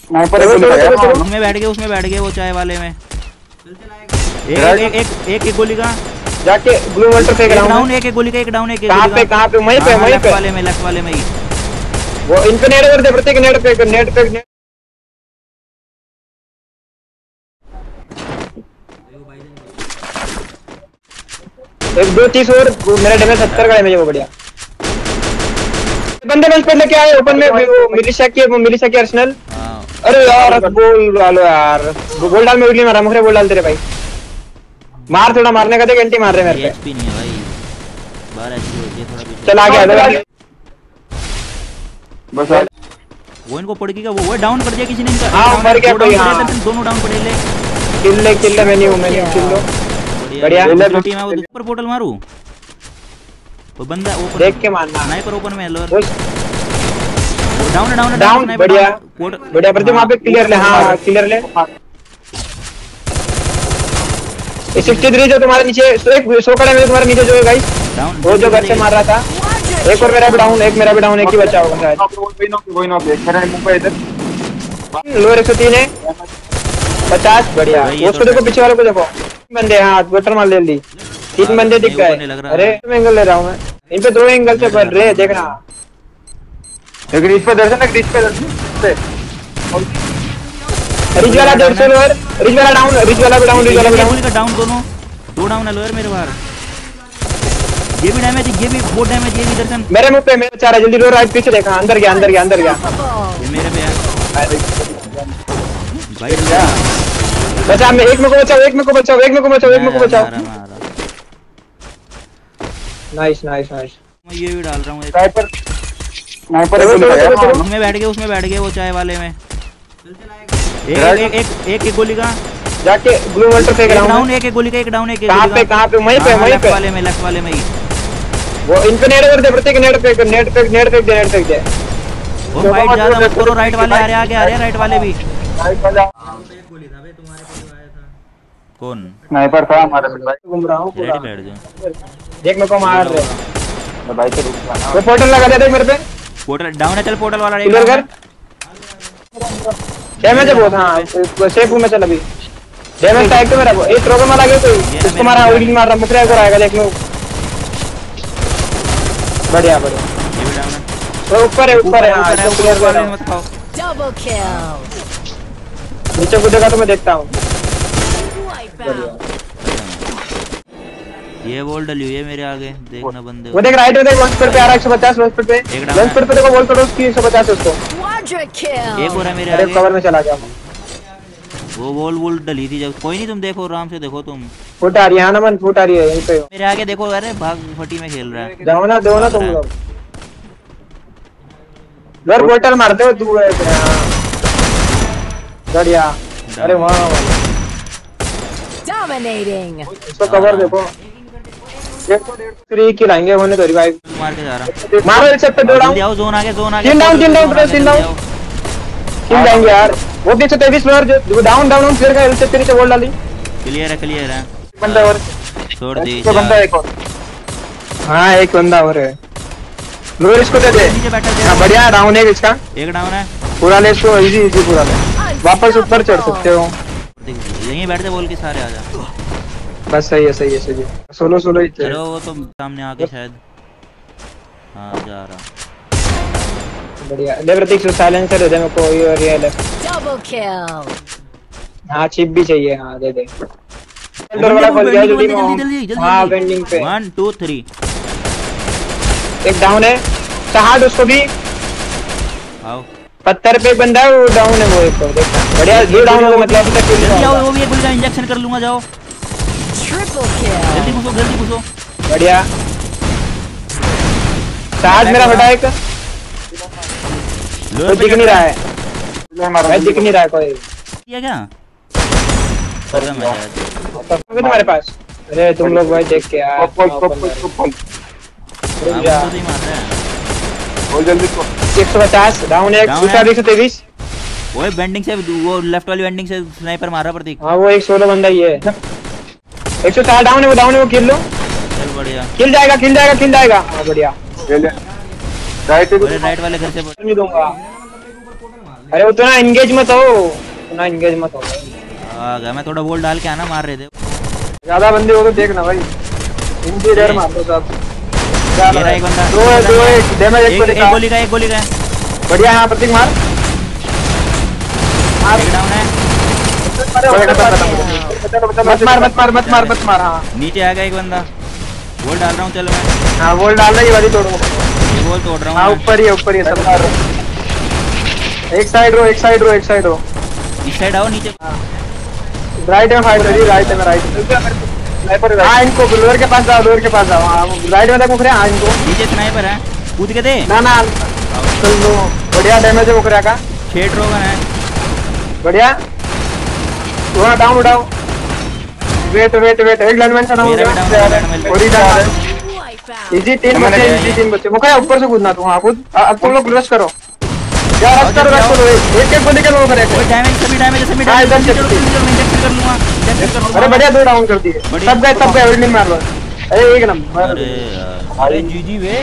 Sniper उसमें बैठ गए वो चाय वाले में। एक गोली का जाके ग्लू वाटर फेंक रहा हूं। डाउन एक गोली का एक डाउन एक कहां पे वहीं पे लेफ्ट वाले में ही वो इन पे नेट कर दे प्रत्येक नेट पे एक 2-30 और मेरा डैमेज 70 का डैमेज है वो बढ़िया। बंदे बेंच पे लेके आए ओपन में मिलिशिया की अर्सेनल। अरे यार गोल डालो यार गोल डाल में उगली मारा मुखरे गोल डाल तेरे भाई मार थोड़ा मारने का देख एंटी मार रहे मेरे पे एचपी नहीं है भाई बाहर एचपी होती है थोड़ा पीछे चल आ गया बस वो इनको पड़ गया वो डाउन कर दिया किसी ने इनका। हां मर गया कोई हां दोनों डाउन पड़े ले किल ले मैं नहीं हूं किल लो बढ़िया टीम है वो ऊपर पोर्टल मारू वो बंदा ओपन देख के मारना स्नाइपर ओपन में लो डाउन बढ़िया प्रति वहां पे क्लियर ले हां क्लियर ले 63 जो तुम्हारे नीचे एक 100 कड़े में तुम्हारे नीचे जो है गाइस वो जो घर से मार रहा था एक और मेरा भी डाउन एक ही बचा होगा शायद वही नॉक मेरा मुंह पे इधर लोअर 103 है 50 बढ़िया उसको देखो पीछे वाले को देखो बंदे हां बटर मार ले ली 3 बंदे दिख गए। अरे एंगल ले रहा हूं मैं इन पे 2 एंगल से बढ़ रहे देखना एक रिच पे दर्शन रिच वाला 150 लोअर रिच वाला भी डाउन का डाउन दोनों 2 डाउन है लोअर मेरे बाहर ये भी डैमेज ये भी बहुत डैमेज ये भी दर्शन मेरे मुंह पे मेरे चार है जल्दी रो राइट पीछे देखा अंदर गया ये मेरे पे है भाई बचा मैं एक में को बचाओ नाइस मैं ये भी डाल रहा हूं स्नाइपर उसमें बैठ गए वो चाय वाले में एक गोली का जाके ग्लू वाटर फेंक रहा हूं डाउन एक गोली का एक डाउन एक कहां पे वहीं पे लेफ्ट वाले में ही वो इन पे नेट कर दे प्रत्येक नेट फेंक दे वो फाइट ज्यादा मत करो राइट वाले आ रहे राइट वाले भी कौन स्नाइपर था हमारे भाई घूम रहा हूं रेडी बैठ जाओ देख मेरे को मार रहे भाई से रुक जा वो पोर्टल लगा दे देख मेरे पे पोर्टल डाउन है चल पोर्टल वाला क्लियर कर डैमेज है बहुत हां सेफ हूं मैं चल अभी डैमेज टैग तो मेरा वो एक ट्रोगन वाला गया कोई इसको मारा ओडिंग मार रहा मुकरा को आएगा देख लो बढ़िया ये भी डाउन है वो ऊपर है हां इसको क्लियर कर मत खाओ डबल किल नीचे कूदेगा तो मैं देखता हूं ये वॉल डली हुई है मेरे आगे देखना बंदे वो देख राइट में देख वन स्पीड पे आ रहा है 150 वन स्पीड पे देखो वॉल करो उसकी 150 उसको एक और है मेरे आगे कवर में चला गया वो वॉल डली थी जब कोई नहीं तुम देखो आराम से देखो तुम फुट आ रही है ना मन फुट आ रही है यहीं पे मेरे आगे देखो अरे भाग फटी में खेल रहा है जाओ ना दो ना तुम लोग घर पोर्टल मारते हो तू बढ़िया अरे वाह Dominating. इसको कवर देखो 3 किल आएंगे होने तो रिवाइव मार के जा रहा मारो एक से पे दो डाउन जाओ जोन आगे तीन डाउन किल जाएंगे यार वो 123 फ्लोर जो डाउन क्लियर का एल से वॉल डाली क्लियर है बंदा और छोड़ दी इसको बंदा एक और हां एक बंदा और है लोअर इसको दे दे हां बढ़िया डाउन है इसका एक डाउन है पूरा ले इसको इजी पूरा ले वापस ऊपर चढ़ सकते हो यहीं बैठते बोल के सारे आ जा बस सही है सोलो ही चलो वो तो सामने आके शायद हां जा रहा बढ़िया ले प्रतीक से साइलेंसर दे दे मेरे को ये रियल है डबल किल हां चिप भी चाहिए हां दे दे डोर वाला खोल गया जल्दी हां बेंडिंग पे 1 2 3 एक डाउन है शहाद उसको भी आओ पत्थर पे बंदा है वो डाउन है वो एक देखना बढ़िया दो डाउन हो मतलब अभी तक जल्दी आओ वो भी एक गोली का इंजेक्शन कर लूंगा जाओ ट्रिपल किल जल्दी घुसो बढ़िया शहाद मेरा फटा एक कोई दिख नहीं रहा है मैं दिख नहीं रहा है कोई ये क्या खत्म है शायद तुम्हारे पास अरे तुम लोग भाई देख के यार रुक जा तो ही मार रहा है बोल जल्दी 150 डाउन है दूसरा 123 वो बेंडिंग से वो लेफ्ट वाली बेंडिंग से स्नाइपर मार रहा प्रतीक हां वो एक 16 बंदा ही है 104 डाउन है वो किल लो चल बढ़िया किल जाएगा हां बढ़िया ले ले राइट वाले घर से नहीं दूंगा अरे उतना एंगेज मत हो, उतना एंगेज मत हो। आ गया मैं, थोड़ा वोल्ट डाल के आना, मार रहे थे। ज्यादा बंदे हो तो देखना भाई, इंटीरियर मार दो सब। ये रहा एक बंदा, दो एक डैमेज, एक गोली का, एक गोली का। बढ़िया। यहाँ प्रतीक मार, एक डाउन है। मत मार। हाँ नीचे आ गया एक बंदा, वोल्ट डाल रहा हूँ, चल मैं। हाँ वोल्ट डाल रहा है, ये वाली तोड़ो। ये वोल्ट तोड़ रहा हूँ। हाँ ऊपर ही सब मार। एक साइड रो। इस साइड आओ, नीचे। राइट में फाइट हो रही है, राइट में, राइट। हाँ इनको लोअर के पास जाओ, हाँ राइट में तक मुख रहे हैं। हाँ इनको नीचे स्नाइपर है, कूद के दे ना। चल लो, बढ़िया डैमेज है मुखरिया का। 6 ड्रोगन है, बढ़िया। थोड़ा डाउन उठाओ। वेट एक लाइनमैन से डाउन। इजी 3 बच्चे मुखरिया ऊपर से कूदना तू। हाँ कूद। अब तुम लोग रश करो यार, रश करो। एक गोली के लोग सभी डैमेज अरे बढ़िया, 2 डाउन कर दिए। सब गए एवरीन मार लो। अरे एक नंबर। अरे जीजी वे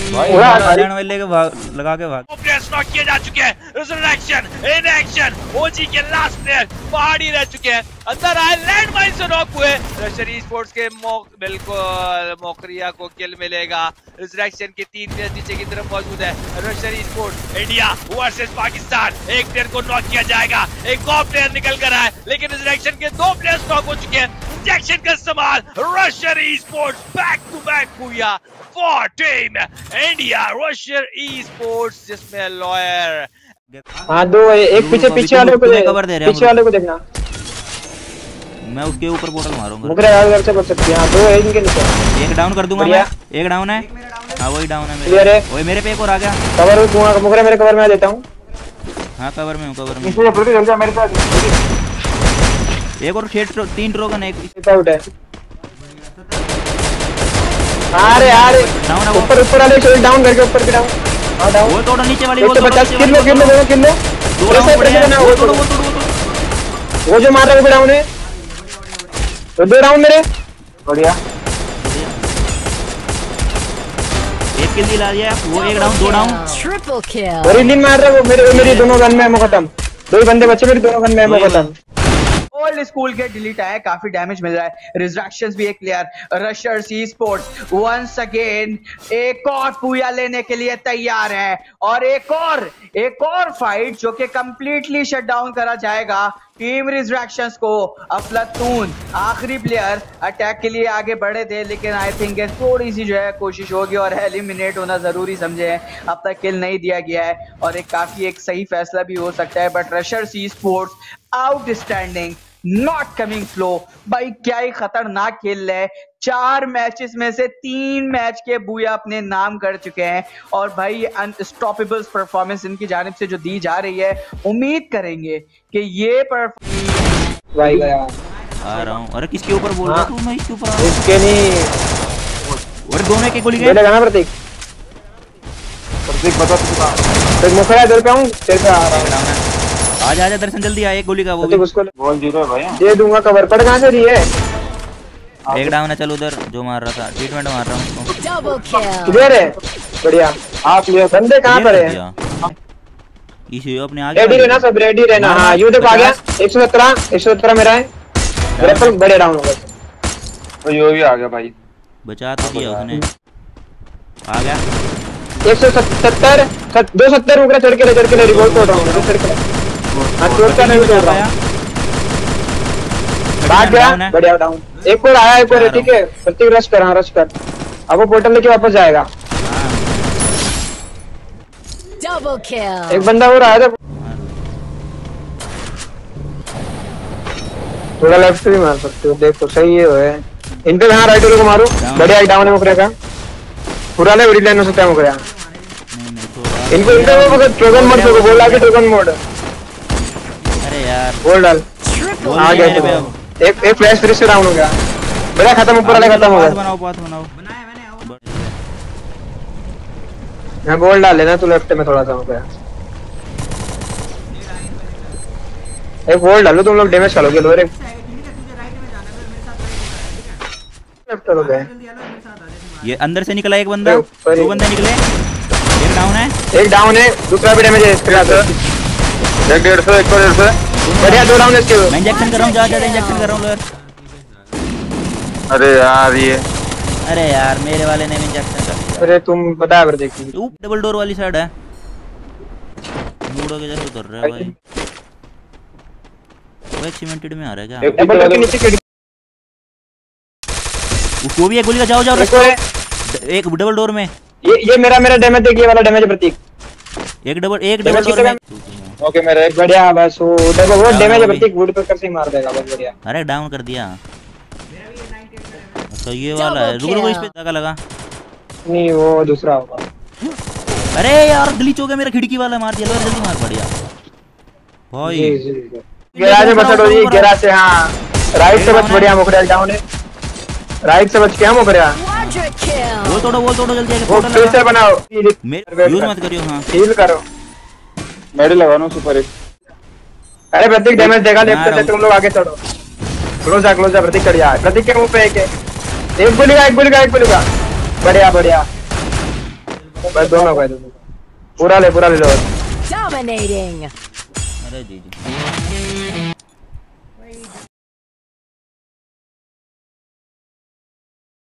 लगा के भाग। प्लेयर्स नॉक किए जा चुके हैं। रिजरेक्शन इन एक्शन, ओजी के लास्ट प्लेयर पहाड़ी रह चुके हैं। अंदर आए, लैंड माइन से नॉक हुए। रशर ई-स्पोर्ट्स के बिल्कुल मोकरिया को किल मिलेगा। रिजरेक्शन के 3 प्लेयर नीचे की तरफ मौजूद है। Rusher esports India versus Pakistan. एक प्लेयर को नॉक किया जाएगा, एक और प्लेयर निकल कर आए, लेकिन रिजरेक्शन के 2 प्लेयर्स नॉक हो चुके हैं। इंजेक्शन का इस्तेमाल, Rusher esports back to back Pooya for team India. Rusher esports जिसमें लॉयर। हाँ 2 एक पीछे वाले को कवर दे रहे हैं, पीछे वाले को देखना। मैं उसके ऊपर पोर्टल मारूंगा। मुकरे घर से बच सकती है। हाँ 2 है इनके नीचे। एक डाउन कर दूंगा मैं, एक डाउन है। हाँ वही डाउन है क्लियर है। वही मेरे पे एक और आ गया। कवर दूंगा मुकरे, मेरे कवर में आ देता हूँ। हाँ कवर में हूँ, कवर में। इसलिए प्रति जल्दी मेरे पास एक और 3 ड्रोगन है, एक आउट है। अरे ऊपर वाले को डाउन करके ऊपर भी डाउन। हां डाउन। वो तोड़ो नीचे वाली, वो 150 किलो वो जो मार रहा है वो डाउन है। तो 2 डाउन मेरे, बढ़िया। एक किल दिला दिया, वो एक डाउन, 2 डाउन। ट्रिपल किल। बड़ी लीन मार रहा है वो। मेरी दोनों गन में एमो खत्म। 2 ही बंदे बचे, मेरी दोनों गन में एमो खत्म। ओल्ड स्कूल के डिलीट आए, काफी डैमेज मिल रहा है। रिजरेक्शंस भी एक player. Rushers esports once again एक और पूया लेने के लिए तैयार है, और एक और फाइट जो कि कंप्लीटली शट डाउन करा जाएगा टीम रिजरेक्शंस को। अफलातून आखिरी प्लेयर अटैक के लिए आगे बढ़े थे, लेकिन आई थिंक थोड़ी सी जो है कोशिश होगी और एलिमिनेट होना जरूरी समझे हैं। अब तक किल नहीं दिया गया है और एक सही फैसला भी हो सकता है। But Rushers esports outstanding, not coming flow. भाई क्या ही खतरनाक खेल है। 4 मैचेस में से 3 मैच के बूया अपने नाम कर चुके हैं, और भाई अनस्टॉपेबल परफॉर्मेंस इनकी जानिब से जो दी जा रही है, उम्मीद करेंगे कि ये भाई गया आ रहा हूं। अरे किसके ऊपर बोल रहा तू? मैं इसके ऊपर आ। इसके नहीं, और 2 में के गोली गए। लगाना प्रतीक बता तू। एक मुखरा इधर पे हूं, तेरे पे आ रहा हूं। आजा दर्शन जल्दी आ, एक गोली का वो भी। उसको बोल जीरो भाई, दे दूंगा कवर। पड़ कहां से रही है? एक डाउन है, चल उधर जो मार रहा था, ट्रीटमेंट मार रहा हूं उसको। Double kill. क्लियर है, बढ़िया। आप ये बंदे कहां पर है? इसे अपने आगे रेडी रहना, सब रेडी रहना। हां यू देखो आ गया। 117 मेरा है। रेफल बड़े डाउन हो गए। तो यो भी आ गया भाई, बचा तो दिया उसने। आ गया 170 270 रुक रहा। चढ़ के रिवॉल्ट तोड़ रहा हूं। चढ़ के हां तोड़ का नहीं तोड़ रहा। भाग गया, बढ़िया डाउन। एक और आया, एक और। ठीक है प्रतीक रश कर। हां रश कर। अब वो पोर्टल लेके वापस जाएगा। Double kill. एक बंदा और आया था, थोड़ा लेफ्ट भी मार सकते हो। देखो सही है इन पे। हाँ राइट को मारो, बढ़िया। एक डाउन है मुकरे का। पूरा ले लाइन हो सकता है मुकरे। इनको वो ट्रोगन मोड को बोला कि ट्रोगन मोड। अरे यार बोल डाल। आ गया एक फ्लैश फिर से डाउन हो गया। बड़ा खत्म, ऊपर वाला खत्म हो गया। बनाओ बनाया मैंने। मैं गोल डाल लेना तू लेफ्ट में थोड़ा सा हो गया। एक गोल डालो, तुम लोग डैमेज करोगे। लो रे लेफ्ट हो गए। ये अंदर से निकला एक बंदा, 2 बंदे निकले। एक डाउन है, दूसरा भी डैमेज है इसके साथ। एक 150 एक 150 बढ़िया, 2 डाउन इसके। मैं इंजेक्शन कर रहा हूँ, ज्यादा इंजेक्शन कर रहा हूँ लोअर। अरे यार ये, अरे यार मेरे वाले ने भी इंजेक्शन कर दिया। अरे तुम पता है देखी डबल डोर वाली साइड है, मूडो के जैसे उतर रहा है भाई। वो एक सीमेंटेड में आ रहा है क्या? डबल डोर के नीचे खिड़की, उसको भी एक गोली का जाओ जाओ रखो। एक डबल डोर में ये मेरा डैमेज देखिए वाला डैमेज प्रतीक। एक डबल डोर में। ओके मेरा एक बढ़िया, बस वो डैमेज है प्रतीक, वुड पे कर से मार देगा, बस बढ़िया। अरे डाउन कर दिया। अच्छा ये वाला है, रुक रुक, इस पे धागा लगा। नहीं वो दूसरा होगा। अरे यार ग्लिच हो गया मेरा, खिड़की वाला मार दिया। जल्दी मार, बढ़िया भाई। गैराज में बचो जी, गैराज से। हां राइट से बच, बढ़िया। मोकरिया डाउन है, राइट से बच के। हम मोकरिया वो तोड़ो जल्दी आके। वो फिर से बनाओ, यूज मत करियो। हां हील करो, मेडी लगानो सुपर एक। अरे प्रतीक डैमेज देगा लेफ्ट से, तुम लोग आगे चढ़ो। क्लोज आ प्रतीक, चढ़ जा। प्रतीक के मुंह पे एक गोली का। बढ़िया बस दोनों का, पूरा ले लो। Dominating. अरे जी